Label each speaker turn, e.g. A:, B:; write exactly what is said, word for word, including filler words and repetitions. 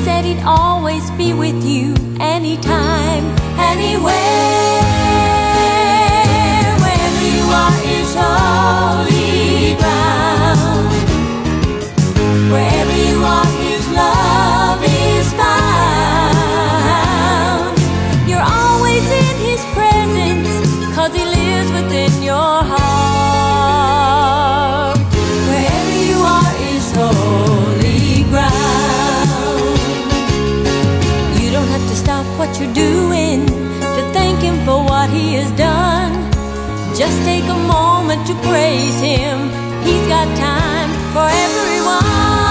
A: said He'd always be with you, anytime, anywhere. Wherever you are is holy ground. Wherever you are, His love is found. You're always in His presence, 'cause He lives within your heart. Wherever you are is holy ground. You don't have to stop what you're doing to thank Him for what He has done. Just take a moment to praise Him. He's got time for everyone.